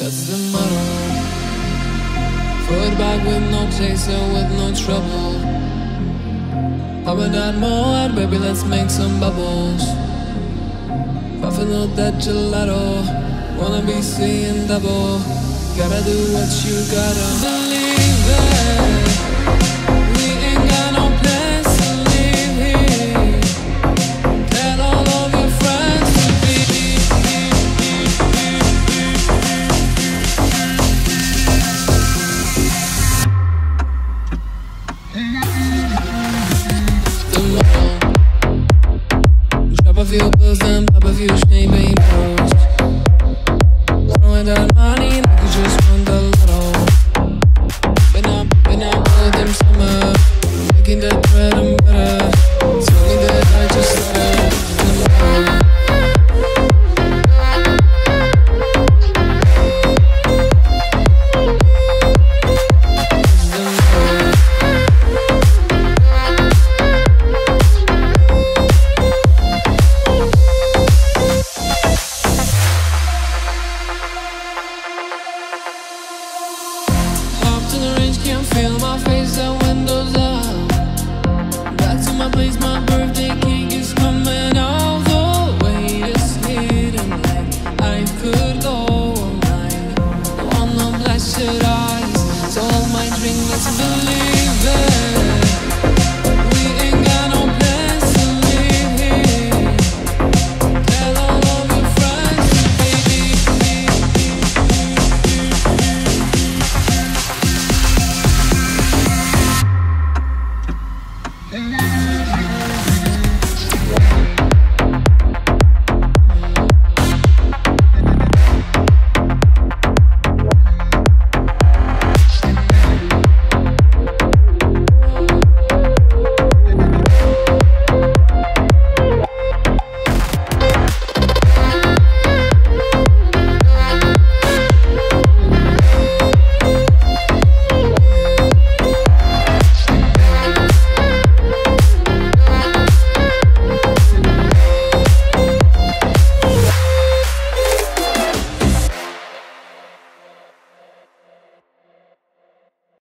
That's the motto. Throw it back with no chaser, with no trouble. Popping that more, baby, let's make some bubbles. Puffing out that gelato, wanna be seeing double. Gotta do what you gotta believe it.